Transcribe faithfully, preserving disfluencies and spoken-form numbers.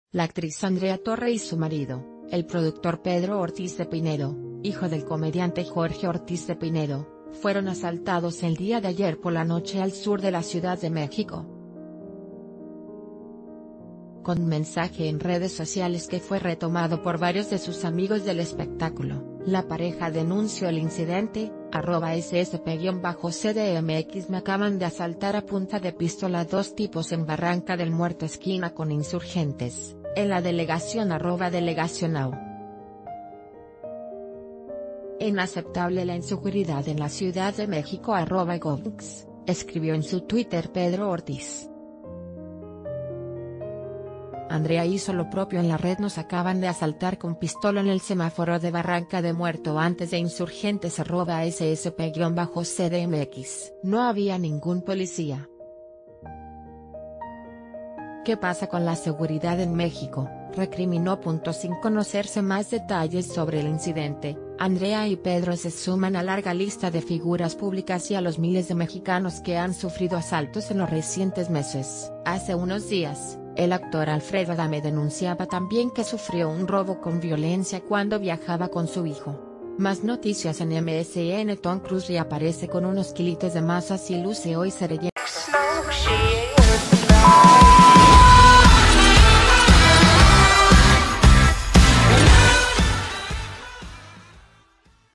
La actriz Andrea Torre y su marido, el productor Pedro Ortiz de Pinedo, hijo del comediante Jorge Ortiz de Pinedo, fueron asaltados el día de ayer por la noche al sur de la Ciudad de México. Con un mensaje en redes sociales que fue retomado por varios de sus amigos del espectáculo, la pareja denunció el incidente, arroba ssp-C D M X me acaban de asaltar a punta de pistola dos tipos en Barranca del Muerto esquina con Insurgentes, en la delegación arroba delegacionau. Inaceptable la inseguridad en la Ciudad de México arroba Govx, escribió en su Twitter Pedro Ortiz. Andrea hizo lo propio en la red. Nos acaban de asaltar con pistola en el semáforo de Barranca de Muerto antes de Insurgentes arroba ssp-C D M X. No había ningún policía. ¿Qué pasa con la seguridad en México?, recriminó. Sin conocerse más detalles sobre el incidente, Andrea y Pedro se suman a larga lista de figuras públicas y a los miles de mexicanos que han sufrido asaltos en los recientes meses. Hace unos días, el actor Alfredo Adame denunciaba también que sufrió un robo con violencia cuando viajaba con su hijo. Más noticias en M S N. Tom Cruise reaparece con unos kilitos de masas y luce hoy se rellena.